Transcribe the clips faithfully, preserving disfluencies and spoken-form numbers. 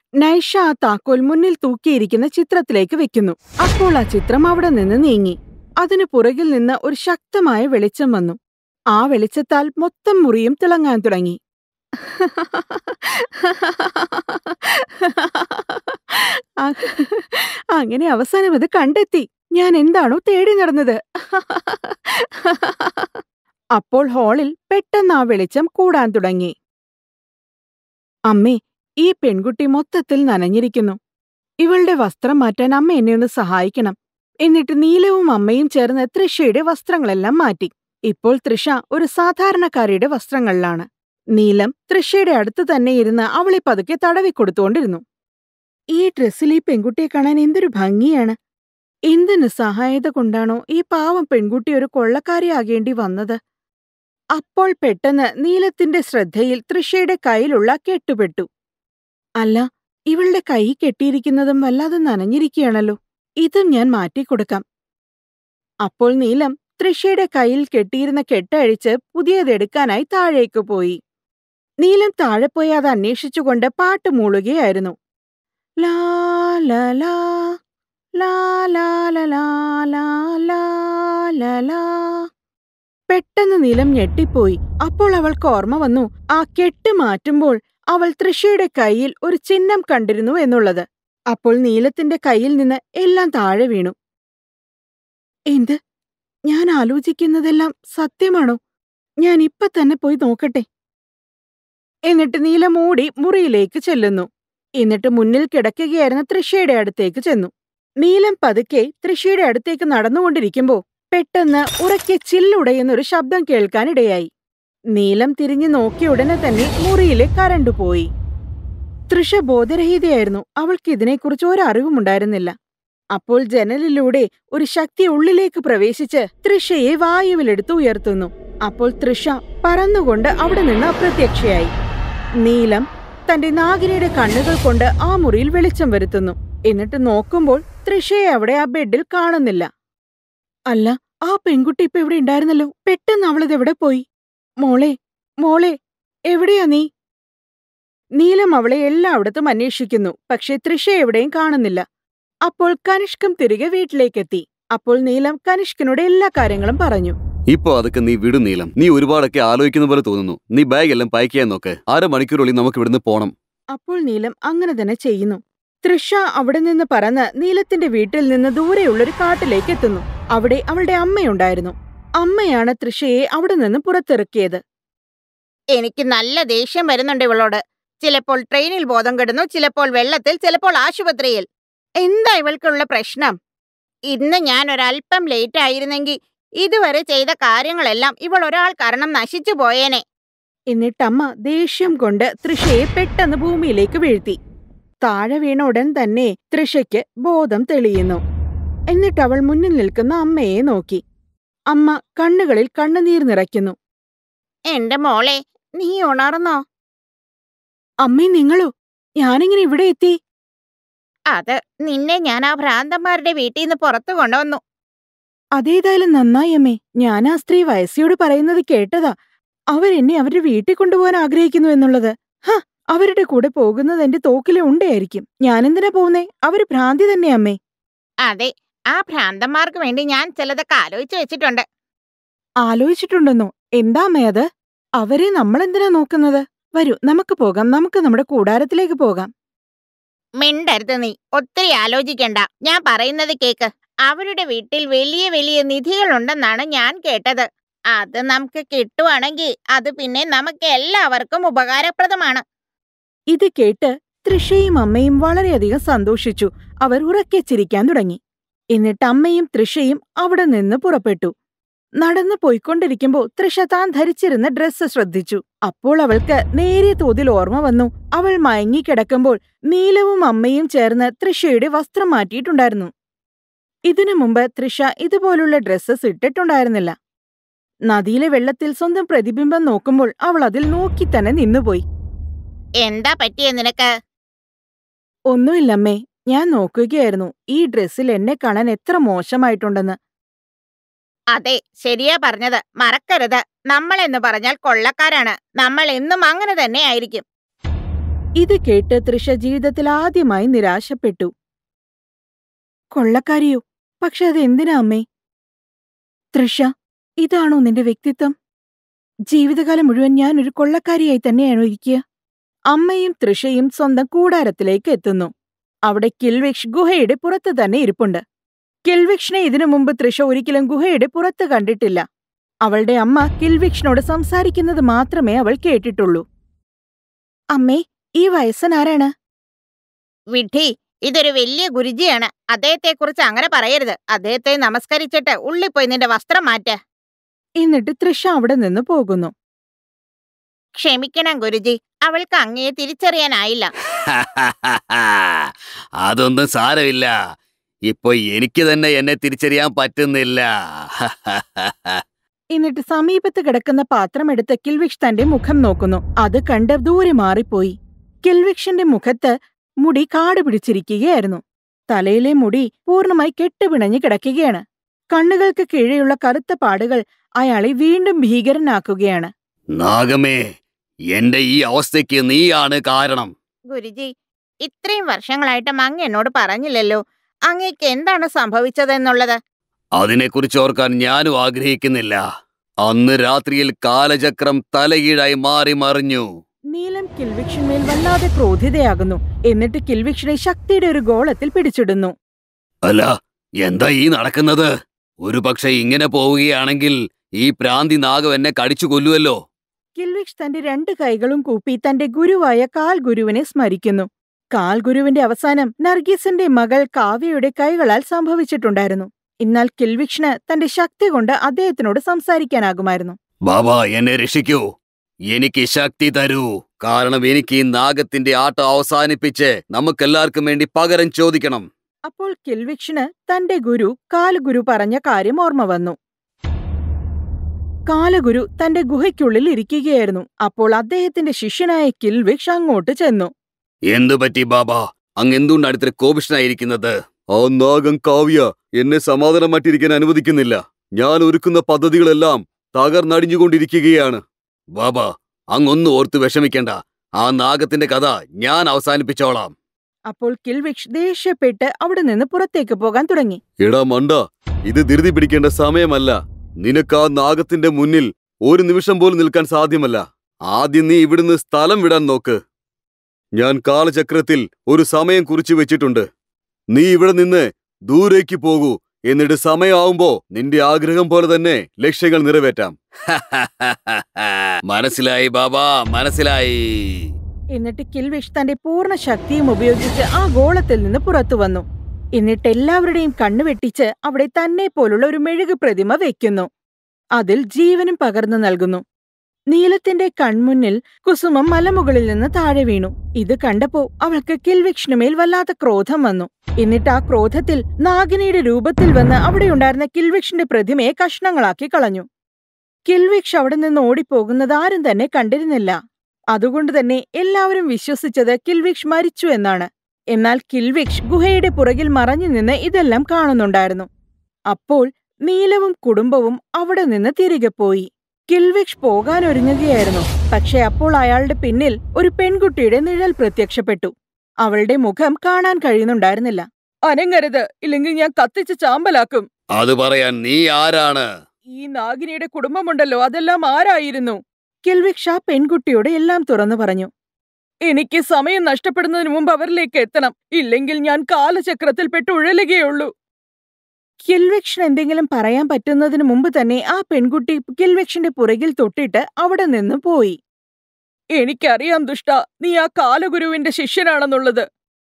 നൈഷ ആ താക്കോൽ മുന്നിൽ തൂക്കിയിരിക്കുന്ന ചിത്രത്തിലേക്ക് വെക്കുന്നു. അപ്പോൾ ആ ചിത്രം അവിടെ നിന്ന് നീങ്ങി. അതിനു പുറകിൽ നിന്ന് ഒരു ശക്തമായ വെളിച്ചം വന്നു. ആ വെളിച്ചത്താൽ മൊത്തം മുറിയും തിളങ്ങാൻ തുടങ്ങി. അങ്ങനെ അവസാനം അത് കണ്ടെത്തി. ഞാൻ എന്താണോ തേടി നടന്നത്. അപ്പോൾ ഹാളിൽ പെട്ടെന്ന് ആ വെളിച്ചം കൂടാൻ തുടങ്ങി. അമ്മേ, ഈ പെൺകുട്ടി മൊത്തത്തിൽ നനഞ്ഞിരിക്കുന്നു. ഇവളുടെ വസ്ത്രം മാറ്റാൻ അമ്മ എന്നെ ഒന്ന് സഹായിക്കണം. എന്നിട്ട് നീലവും അമ്മയും ചേർന്ന് തൃഷയുടെ വസ്ത്രങ്ങളെല്ലാം മാറ്റി. ഇപ്പോൾ തൃഷ ഒരു സാധാരണക്കാരിയുടെ വസ്ത്രങ്ങളിലാണ്. നീലം തൃഷയുടെ അടുത്ത് തന്നെ ഇരുന്ന് അവളെ പതുക്കെ തടവിക്കൊടുത്തുകൊണ്ടിരുന്നു. ഈ ഡ്രസ്സിൽ ഈ പെൺകുട്ടിയെ കാണാൻ എന്തൊരു ഭംഗിയാണ്. എന്ത് നിസ്സഹായത കൊണ്ടാണോ ഈ പാവം പെൺകുട്ടി ഒരു കൊള്ളക്കാരിയാകേണ്ടി വന്നത്. അപ്പോൾ പെട്ടെന്ന് നീലത്തിന്റെ ശ്രദ്ധയിൽ തൃഷയുടെ കയ്യിലുള്ള കെട്ടുപെട്ടു. അല്ല, ഇവളുടെ കൈ കെട്ടിയിരിക്കുന്നതും വല്ലാതെ നനഞ്ഞിരിക്കുകയാണല്ലോ. ഇതും ഞാൻ മാറ്റിക്കൊടുക്കാം. അപ്പോൾ നീലം തൃഷയുടെ കയ്യിൽ കെട്ടിയിരുന്ന കെട്ടഴിച്ച് പുതിയതെടുക്കാനായി താഴേക്ക് പോയി. നീലം താഴെ പോയി അത് അന്വേഷിച്ചുകൊണ്ട് പാട്ട് മൂളുകയായിരുന്നു. ലാ ലാ ലാ ലാ ലാ ലാ ലാ ലാ ലാ ലാ. പെട്ടെന്ന് നീലം ഞെട്ടിപ്പോയി. അപ്പോൾ അവൾക്ക് ഓർമ്മ വന്നു, ആ കെട്ട് മാറ്റുമ്പോൾ അവൾ തൃഷയുടെ കയ്യിൽ ഒരു ചിഹ്നം കണ്ടിരുന്നു എന്നുള്ളത്. അപ്പോൾ നീലത്തിന്റെ കയ്യിൽ നിന്ന് എല്ലാം താഴെ വീണു. എന്ത്? ഞാൻ ആലോചിക്കുന്നതെല്ലാം സത്യമാണോ? ഞാൻ ഇപ്പൊ തന്നെ പോയി നോക്കട്ടെ. എന്നിട്ട് നീലം ഓടി മുറിയിലേക്ക് ചെല്ലുന്നു. എന്നിട്ട് മുന്നിൽ കിടക്കുകയായിരുന്ന തൃഷയുടെ അടുത്തേക്ക് ചെന്നു. നീലം പതുക്കെ തൃഷയുടെ അടുത്തേക്ക് നടന്നുകൊണ്ടിരിക്കുമ്പോ പെട്ടെന്ന് ഉറക്കെ ചില്ലുടയുന്നൊരു ശബ്ദം കേൾക്കാനിടയായി. നീലം തിരിഞ്ഞു നോക്കിയ ഉടനെ തന്നെ മുറിയിലെ കരണ്ട് പോയി. തൃഷ ബോധരഹിതയായിരുന്നു. അവൾക്ക് ഇതിനെക്കുറിച്ച് ഒരറിവുമുണ്ടായിരുന്നില്ല. അപ്പോൾ ജനലിലൂടെ ഒരു ശക്തി ഉള്ളിലേക്ക് പ്രവേശിച്ച് തൃഷയെ വായുവിലെടുത്ത് ഉയർത്തുന്നു. അപ്പോൾ തൃഷ പറന്നുകൊണ്ട് അവിടെ നിന്ന് അപ്രത്യക്ഷയായി. നീലം തന്റെ നാഗിനിയുടെ കണ്ണുകൾ കൊണ്ട് ആ മുറിയിൽ വെളിച്ചം വരുത്തുന്നു. എന്നിട്ട് നോക്കുമ്പോൾ തൃഷയെ അവിടെ ആ ബെഡിൽ കാണുന്നില്ല. അല്ല, ആ പെൺകുട്ടി ഇപ്പൊ ഇവിടെ ഉണ്ടായിരുന്നല്ലോ. പെട്ടെന്ന് അവളിതെവിടെ പോയി? മോളെ, മോളെ, എവിടെയാ നീ? നീലം അവളെ എല്ലായിടത്തും അന്വേഷിക്കുന്നു. പക്ഷെ തൃഷ എവിടെയും കാണുന്നില്ല. അപ്പോൾ കനിഷ്കം തിരികെ വീട്ടിലേക്കെത്തി. അപ്പോൾ നീലം കനിഷ്കിനോട് എല്ലാ കാര്യങ്ങളും പറഞ്ഞു. ഇപ്പൊ അതൊക്കെ നീ വിടും നീലം. നീ ഒരുപാടൊക്കെ ആലോചിക്കുന്ന പോലെ തോന്നുന്നു. നീ ബാഗ് എല്ലാം പാക്ക് ചെയ്യാൻ നോക്ക്. അരമണിക്കൂറുള്ളിൽ നമുക്ക് ഇവിടുന്ന് പോണം. അപ്പോൾ നീലം അങ്ങനെ തന്നെ ചെയ്യുന്നു. തൃഷ അവിടെ നിന്ന് പറന്ന് നീലത്തിന്റെ വീട്ടിൽ നിന്ന് ദൂരെയുള്ളൊരു കാട്ടിലേക്ക് എത്തുന്നു. അവിടെ അവളുടെ അമ്മയുണ്ടായിരുന്നു. അമ്മയാണ് തൃഷയെ അവിടെ നിന്ന് പുറത്തിറക്കിയത്. എനിക്ക് നല്ല ദേഷ്യം വരുന്നുണ്ട് ഇവളോട്. ചിലപ്പോൾ ട്രെയിനിൽ ബോധം കെടുന്നു, ചിലപ്പോൾ വെള്ളത്തിൽ, ചിലപ്പോൾ ആശുപത്രിയിൽ. എന്താ ഇവൾക്കുള്ള പ്രശ്നം? ഇന്ന് ഞാൻ ഒരല്പം ലേറ്റ് ആയിരുന്നെങ്കിൽ ഇതുവരെ ചെയ്ത കാര്യങ്ങളെല്ലാം ഇവൾ ഒരാൾ കാരണം നശിച്ചു പോയേനെ. എന്നിട്ടമ്മ ദേഷ്യം കൊണ്ട് തൃഷയെ പെട്ടെന്ന് ഭൂമിയിലേക്ക് വീഴ്ത്തി. താഴെ വീണ ഉടൻ തന്നെ തൃഷയ്ക്ക് ബോധം തെളിയുന്നു. എന്നിട്ട് അവൾ മുന്നിൽ നിൽക്കുന്ന അമ്മയെ നോക്കി. അമ്മ കണ്ണുകളിൽ കണ്ണുനീർ നിറയ്ക്കുന്നു. എന്റെ മോളെ, നീ ഉണർന്നോ? അമ്മേ, നിങ്ങളോ? ഞാനിങ്ങനെ ഇവിടെ എത്തി? അത് നിന്നെ ഞാൻ ആ ഭ്രാന്തന്മാരുടെ വീട്ടിൽ നിന്ന് പുറത്തു കൊണ്ടുവന്നു. അതേതായാലും നന്നായി അമ്മേ. ഞാൻ ആ സ്ത്രീ വയസ്സിയോട് പറയുന്നത് കേട്ടതാ. അവരെന്നെ അവരുടെ വീട്ടിൽ കൊണ്ടുപോകാൻ ആഗ്രഹിക്കുന്നു എന്നുള്ളത്. ഹ, അവരുടെ കൂടെ പോകുന്നത് എന്റെ തോക്കിലെ ഉണ്ടയായിരിക്കും. ഞാനെന്തിനാ പോകുന്നേ? അവര് ഭ്രാന്തി തന്നെ അമ്മേ. അതെ, ആ ഭ്രാന്തന്മാർക്ക് വേണ്ടി ഞാൻ ചിലതൊക്കെ ആലോചിച്ചു വെച്ചിട്ടുണ്ട്. ആലോചിച്ചിട്ടുണ്ടെന്നോ? എന്താ അമ്മേ അത്? അവരെ നമ്മളെന്തിനാ നോക്കുന്നത്? വരൂ, നമുക്ക് പോകാം. നമുക്ക് നമ്മുടെ കൂടാരത്തിലേക്ക് പോകാം. മിണ്ടരുത് നീ. ഒത്തിരി ആലോചിക്കണ്ട. ഞാൻ പറയുന്നത് കേക്ക്. അവരുടെ വീട്ടിൽ വലിയ വലിയ നിധികളുണ്ടെന്നാണ് ഞാൻ കേട്ടത്. അത് നമുക്ക് കിട്ടുവാണെങ്കിൽ അത് പിന്നെ നമുക്ക് എല്ലാവർക്കും ഉപകാരപ്രദമാണ്. ഇത് കേട്ട് തൃഷയും അമ്മയും വളരെയധികം സന്തോഷിച്ചു. അവർ ഉറക്കെ ചിരിക്കാൻ തുടങ്ങി. എന്നിട്ട് അമ്മയും തൃഷയും അവിടെ നിന്ന് പുറപ്പെട്ടു. നടന്നു പോയിക്കൊണ്ടിരിക്കുമ്പോൾ തൃഷ താൻ ധരിച്ചിരുന്ന ഡ്രസ്സ് ശ്രദ്ധിച്ചു. അപ്പോൾ അവൾക്ക് നേരിയ തോതിൽ ഓർമ്മ വന്നു. അവൾ മയങ്ങിക്കിടക്കുമ്പോൾ നീലവും അമ്മയും ചേർന്ന് തൃഷയുടെ വസ്ത്രം മാറ്റിയിട്ടുണ്ടായിരുന്നു. ഇതിനു മുമ്പ് തൃഷ ഇതുപോലുള്ള ഡ്രസ്സസ് ഇട്ടിട്ടുണ്ടായിരുന്നില്ല. നദിയിലെ വെള്ളത്തിൽ സ്വന്തം പ്രതിബിംബം നോക്കുമ്പോൾ അവൾ അതിൽ നോക്കി തന്നെ നിന്നുപോയി. എന്താ പറ്റിയ നിനക്ക്? ഒന്നുമില്ലമ്മേ, ഞാൻ നോക്കുകയായിരുന്നു ഈ ഡ്രസ്സിൽ എന്നെ കാണാൻ എത്ര മോശമായിട്ടുണ്ടെന്ന്. അതെ, ശരിയാ പറഞ്ഞത്. മറക്കരുത്, നമ്മളെന്ന് പറഞ്ഞാൽ കൊള്ളക്കാരാണ്. നമ്മൾ എന്നും അങ്ങനെ തന്നെ ആയിരിക്കും. ഇത് കേട്ട് തൃഷ ജീവിതത്തിൽ ആദ്യമായി നിരാശപ്പെട്ടു. കൊള്ളക്കാരിയോ? പക്ഷെ അതെന്തിനാ അമ്മേ? തൃഷ, ഇതാണോ നിന്റെ വ്യക്തിത്വം? ജീവിതകാലം മുഴുവൻ ഞാൻ ഒരു കൊള്ളക്കാരിയായി തന്നെയാണോ ഇരിക്കുക? അമ്മയും തൃഷയും സ്വന്തം കൂടാരത്തിലേക്ക് എത്തുന്നു. അവിടെ കിൽവിഷ് ഗുഹയുടെ പുറത്ത് തന്നെ ഇരിപ്പുണ്ട്. കിൽവിഷിനെ ഇതിനു മുമ്പ് തൃഷ ഒരിക്കലും ഗുഹയുടെ പുറത്ത് കണ്ടിട്ടില്ല. അവളുടെ അമ്മ കിൽവിഷിനോട് സംസാരിക്കുന്നത് മാത്രമേ അവൾ കേട്ടിട്ടുള്ളൂ. അമ്മേ, ഈ വയസ്സനാരാണ്? വിഡ്ഢി, ഇതൊരു വലിയ ഗുരുജിയാണ്. അദ്ദേഹത്തെക്കുറിച്ച് അങ്ങനെ പറയരുത്. അദ്ദേഹത്തെ നമസ്കരിച്ചിട്ട് ഉള്ളിപ്പോയി നിന്റെ വസ്ത്രം മാറ്റ. എന്നിട്ട് തൃഷ അവിടെ നിന്ന് പോകുന്നു. ക്ഷമിക്കണം ഗുരുജി, അവൾക്ക് അങ്ങയെ തിരിച്ചറിയാനായില്ല. അതൊന്നും സാരമില്ല. ഇപ്പൊ എനിക്ക് തന്നെ എന്നെ തിരിച്ചറിയാൻ പറ്റുന്നില്ല. എന്നിട്ട് സമീപത്ത് കിടക്കുന്ന പാത്രമെടുത്ത് കിൽവിഷ് തന്റെ മുഖം നോക്കുന്നു. അത് കണ്ട് ദൂരെ മാറിപ്പോയി. കിൽവിഷിന്റെ മുഖത്ത് മുടി കാട് പിടിച്ചിരിക്കുകയായിരുന്നു. തലയിലെ മുടി പൂർണ്ണമായി കെട്ടുപിണഞ്ഞു കിടക്കുകയാണ്. കണ്ണുകൾക്ക് കീഴെയുള്ള കറുത്ത പാടുകൾ അയാളെ വീണ്ടും ഭീകരനാക്കുകയാണ്. നാഗമേ, എന്റെ ഈ അവസ്ഥയ്ക്ക് നീയാണ് കാരണം. ഗുരുജി, ഇത്രയും വർഷങ്ങളായിട്ടും അങ്ങ് എന്നോട് പറഞ്ഞില്ലല്ലോ അങ്ങേക്ക് എന്താണ് സംഭവിച്ചതെന്നുള്ളത്. അതിനെക്കുറിച്ച് ഓർക്കാൻ ഞാനും ആഗ്രഹിക്കുന്നില്ല. അന്ന് രാത്രിയിൽ കാലചക്രം തലകീഴായി മാറി മറിഞ്ഞു. നീലം കിൽവിഷിന്മേൽ വല്ലാതെ ക്രോധിതയാകുന്നു. എന്നിട്ട് കിൽവിഷിനെ ശക്തിയുടെ ഒരു ഗോളത്തിൽ പിടിച്ചിടുന്നു. അല്ല, എന്താ ഈ നടക്കുന്നത്? ഒരു പക്ഷെ ഇങ്ങനെ പോവുകയാണെങ്കിൽ ഈ പ്രാന്തി നാഗം എന്നെ കടിച്ചു കൊല്ലുവല്ലോ. കിൽവിഷ് തന്റെ രണ്ട് കൈകളും കൂപ്പി തന്റെ ഗുരുവായ കാൽ ഗുരുവിനെ സ്മരിക്കുന്നു. കാൽ ഗുരുവിന്റെ അവസാനം നർഗീസിന്റെ മകൾ കാവ്യയുടെ കൈകളാൽ സംഭവിച്ചിട്ടുണ്ടായിരുന്നു. എന്നാൽ കിൽവിഷിന് തന്റെ ശക്തി കൊണ്ട് അദ്ദേഹത്തിനോട് സംസാരിക്കാനാകുമായിരുന്നു. ബാബാ, എന്നെ രക്ഷിക്കൂ. എനിക്ക് ശക്തി തരൂ. കാരണം എനിക്ക് ഈ നാഗത്തിന്റെ ആട്ടം അവസാനിപ്പിച്ച് നമുക്കെല്ലാവർക്കും വേണ്ടി പകരം ചോദിക്കണം. അപ്പോൾ കിൽവിഷിന് തന്റെ ഗുരു കാലഗുരു പറഞ്ഞ കാര്യം ഓർമ്മ വന്നു. കാലഗുരു തന്റെ ഗുഹയ്ക്കുള്ളിൽ ഇരിക്കുകയായിരുന്നു. അപ്പോൾ അദ്ദേഹത്തിന്റെ ശിഷ്യനായ കിൽവിഷ് അങ്ങോട്ട് ചെന്നു. എന്തു പറ്റി ബാബാ? അങ്ങ് എന്തുകൊണ്ട് അടുത്ത കോപിഷ്ഠനായിരിക്കുന്നത്? ആ നാഗം കാവ്യ എന്നെ സമാധാനമായിട്ടിരിക്കാൻ അനുവദിക്കുന്നില്ല. ഞാൻ ഒരുക്കുന്ന പദ്ധതികളെല്ലാം തകർന്നടിഞ്ഞുകൊണ്ടിരിക്കുകയാണ്. ബാബാ, അങ്ങൊന്നും ഓർത്ത് വിഷമിക്കേണ്ട. ആ നാഗത്തിന്റെ കഥ ഞാൻ അവസാനിപ്പിച്ചോളാം. അപ്പോൾ കിൽവിഷ് ദേഷ്യപ്പെട്ട് അവിടെ നിന്ന് പുറത്തേക്ക് പോകാൻ തുടങ്ങി. എടാ മണ്ട, ഇത് ധൃതി പിടിക്കേണ്ട സമയമല്ല. നിനക്ക് ആ നാഗത്തിന്റെ മുന്നിൽ ഒരു നിമിഷം പോലും നിൽക്കാൻ സാധ്യമല്ല. ആദ്യം നീ ഇവിടുന്ന് സ്ഥലം വിടാൻ നോക്ക്. ഞാൻ കാലചക്രത്തിൽ ഒരു സമയം കുറിച്ചു വെച്ചിട്ടുണ്ട്. നീ ഇവിടെ നിന്ന് ദൂരേക്ക് പോകൂ. എന്നിട്ട് സമയമാവുമ്പോ നിന്റെ ആഗ്രഹം പോലെ തന്നെ ലക്ഷ്യങ്ങൾ നിറവേറ്റാം. മനസ്സിലായി ബാബാ, മനസ്സിലായി. എന്നിട്ട് കിൽവിഷ് തന്റെ പൂർണ്ണ ശക്തിയും ഉപയോഗിച്ച് ആ ഗോളത്തിൽ നിന്ന് പുറത്തു വന്നു. എന്നിട്ട് എല്ലാവരുടെയും കണ്ണു വെട്ടിച്ച് അവിടെ തന്നെ പോലുള്ള ഒരു മെഴുകു പ്രതിമ വെക്കുന്നു. അതിൽ ജീവനും പകർന്നു നൽകുന്നു. നീലത്തിന്റെ കൺമുന്നിൽ കുസുമം മലമുകളിൽ നിന്ന് താഴെ വീണു. ഇത് കണ്ടപ്പോ അവൾക്ക് കിൽവിഷിനുമേൽ വല്ലാത്ത ക്രോധം വന്നു. എന്നിട്ട് ആ ക്രോധത്തിൽ നാഗിനിയുടെ രൂപത്തിൽ വന്ന് അവിടെയുണ്ടായിരുന്ന കിൽവിഷിന്റെ പ്രതിമയെ കഷ്ണങ്ങളാക്കി കളഞ്ഞു. കിൽവിഷ് അവിടെ നിന്ന് ഓടിപ്പോകുന്നത് ആരും തന്നെ കണ്ടിരുന്നില്ല. അതുകൊണ്ട് തന്നെ എല്ലാവരും വിശ്വസിച്ചത് കിൽവിഷ് മരിച്ചു എന്നാണ്. എന്നാൽ കിൽവിഷ് ഗുഹയുടെ പുറകിൽ മറഞ്ഞു നിന്ന് ഇതെല്ലാം കാണുന്നുണ്ടായിരുന്നു. അപ്പോൾ നീലവും കുടുംബവും അവിടെ നിന്ന് തിരികെ പോയി. കിൽവിഷ് പോകാനൊരുങ്ങുകയായിരുന്നു. പക്ഷെ അപ്പോൾ അയാളുടെ പിന്നിൽ ഒരു പെൺകുട്ടിയുടെ നിഴൽ പ്രത്യക്ഷപ്പെട്ടു. അവളുടെ മുഖം കാണാൻ കഴിയുന്നുണ്ടായിരുന്നില്ല. അനങ്ങരുത്, ഇല്ലെങ്കിൽ ഞാൻ കത്തിച്ച് ചാമ്പലാക്കും. അത് പറയാൻ നീ ആരാണ്? ഈ നാഗിനിയുടെ കുടുംബമുണ്ടല്ലോ, അതെല്ലാം ആരായിരുന്നു? കിൽവിഷ് ആ പെൺകുട്ടിയോട് എല്ലാം തുറന്നു പറഞ്ഞു. എനിക്ക് സമയം നഷ്ടപ്പെടുന്നതിന് മുമ്പ് അവരിലേക്ക് എത്തണം, ഇല്ലെങ്കിൽ ഞാൻ കാലചക്രത്തിൽ പെട്ട് ഉഴലുകയുള്ളൂ. കിൽവിഷിന് എന്തെങ്കിലും പറയാൻ പറ്റുന്നതിന് മുമ്പ് തന്നെ ആ പെൺകുട്ടി കിൽവിഷിന്റെ പുറകിൽ തൊട്ടിട്ട് അവിടെ നിന്ന് പോയി. എനിക്കറിയാം ദുഷ്ട, നീ ആ കാലഗുരുവിന്റെ ശിഷ്യനാണെന്നുള്ളത്.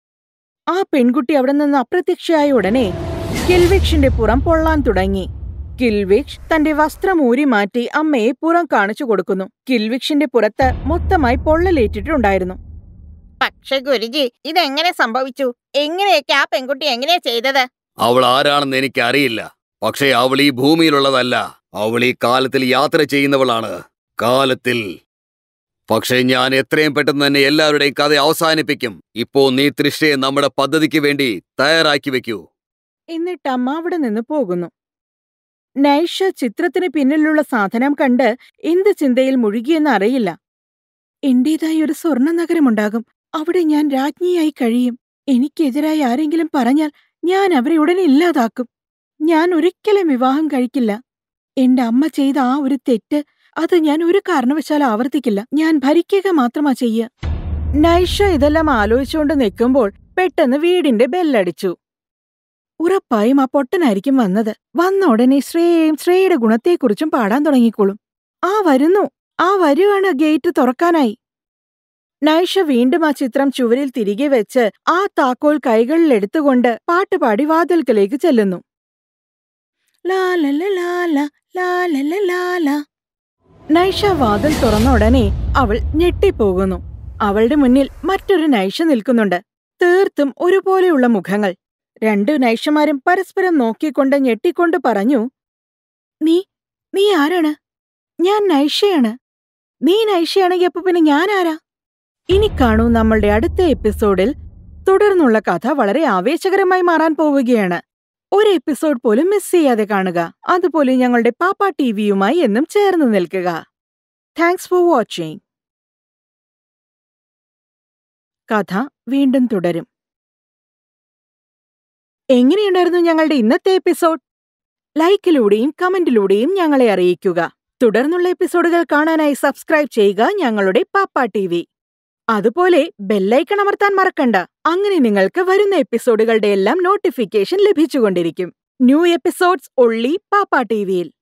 ആ പെൺകുട്ടി അവിടെ നിന്ന് അപ്രത്യക്ഷയായ ഉടനെ കിൽവിഷിന്റെ പുറം പൊള്ളാൻ തുടങ്ങി. കിൽവിഷ് തന്റെ വസ്ത്രം ഊരി മാറ്റി അമ്മയെ പുറം കാണിച്ചു കൊടുക്കുന്നു. കിൽവിഷിന്റെ പുറത്ത് മൊത്തമായി പൊള്ളലേറ്റിട്ടുണ്ടായിരുന്നു. പക്ഷെ ഗുരുജി, ഇതെങ്ങനെ സംഭവിച്ചു? എങ്ങനെയൊക്കെ ആ പെൺകുട്ടി എങ്ങനെയാ ചെയ്തത്? അവൾ ആരാണെന്ന് എനിക്കറിയില്ല. പക്ഷേ അവൾ ഈ ഭൂമിയിലുള്ളതല്ല. അവൾ ഈ കാലത്തിൽ യാത്ര ചെയ്യുന്നവളാണ്. കാലത്തിൽ. പക്ഷേ ഞാൻ എത്രയും പെട്ടെന്ന് തന്നെ എല്ലാവരുടെയും കഥ അവസാനിപ്പിക്കും. ഇപ്പോ നീ തൃഷയെ നമ്മുടെ പദ്ധതിക്ക് വേണ്ടി തയ്യാറാക്കി വെക്കൂ. എന്നിട്ട് അമ്മ അവിടെ നിന്ന് പോകുന്നു. നൈഷ ചിത്രത്തിന് പിന്നിലുള്ള സാധനം കണ്ട് എന്ത് ചിന്തയിൽ മുഴുകിയെന്ന് അറിയില്ല. എന്റേതായി ഒരു സ്വർണ്ണ നഗരമുണ്ടാകും, അവിടെ ഞാൻ രാജ്ഞിയായി കഴിയും. എനിക്കെതിരായി ആരെങ്കിലും പറഞ്ഞാൽ ഞാൻ അവരെ ഉടനെ ഇല്ലാതാക്കും. ഞാൻ ഒരിക്കലും വിവാഹം കഴിക്കില്ല. എന്റെ അമ്മ ചെയ്ത ആ ഒരു തെറ്റ്, അത് ഞാൻ ഒരു കാരണവശാലും ആവർത്തിക്കില്ല. ഞാൻ ഭരിക്കുക മാത്രമാ ചെയ്യ. നൈഷ ഇതെല്ലാം ആലോചിച്ചുകൊണ്ട് നിൽക്കുമ്പോൾ പെട്ടെന്ന് വീടിന്റെ ബെല്ലടിച്ചു. ഉറപ്പായും ആ പൊട്ടനായിരിക്കും വന്നത്. വന്ന ഉടനെ ശ്രേയയും ശ്രേയയുടെ ഗുണത്തെക്കുറിച്ചും പാടാൻ തുടങ്ങിക്കോളും. ആ വരുന്നു, ആ വരുവാണ്, ഗേറ്റ് തുറക്കാനായി. നൈഷ വീണ്ടും ആ ചിത്രം ചുവരിൽ തിരികെ വെച്ച് ആ താക്കോൽ കൈകളിലെടുത്തുകൊണ്ട് പാട്ടുപാടി വാതിൽക്കലേക്ക് ചെല്ലുന്നു. നൈഷ വാതിൽ തുറന്ന ഉടനെ അവൾ ഞെട്ടിപ്പോകുന്നു. അവളുടെ മുന്നിൽ മറ്റൊരു നൈഷ നിൽക്കുന്നുണ്ട്. തീർത്തും ഒരുപോലെയുള്ള മുഖങ്ങൾ. രണ്ടു നൈഷമാരും പരസ്പരം നോക്കിക്കൊണ്ട് ഞെട്ടിക്കൊണ്ട് പറഞ്ഞു, നീ നീ ആരാണ്? ഞാൻ നൈഷയാണ്. നീ നൈഷയാണെങ്കിൽ അപ്പൊ പിന്നെ ഞാൻ ആരാ? ഇനി കാണൂ നമ്മളുടെ അടുത്ത എപ്പിസോഡിൽ. തുടർന്നുള്ള കഥ വളരെ ആവേശകരമായി മാറാൻ പോവുകയാണ്. ഒരു എപ്പിസോഡ് പോലും മിസ് ചെയ്യാതെ കാണുക. അതുപോലെ ഞങ്ങളുടെ പാപ്പ ടിവിയുമായി എന്നും ചേർന്ന് നിൽക്കുക. Thanks for watching. കഥ വീണ്ടും തുടരും. എങ്ങനെയുണ്ടായിരുന്നു ഞങ്ങളുടെ ഇന്നത്തെ എപ്പിസോഡ്? ലൈക്കിലൂടെയും കമന്റിലൂടെയും ഞങ്ങളെ അറിയിക്കുക. തുടർന്നുള്ള എപ്പിസോഡുകൾ കാണാനായി സബ്സ്ക്രൈബ് ചെയ്യുക ഞങ്ങളുടെ പാപ്പ ടിവി. അതുപോലെ ബെല്ലൈക്കൺ അമർത്താൻ മറക്കണ്ട. അങ്ങനെ നിങ്ങൾക്ക് വരുന്ന എപ്പിസോഡുകളുടെ എല്ലാം നോട്ടിഫിക്കേഷൻ ലഭിച്ചുകൊണ്ടിരിക്കും. ന്യൂ എപ്പിസോഡ്സ് ഒള്ളി പാപ്പ ടിവിയിൽ.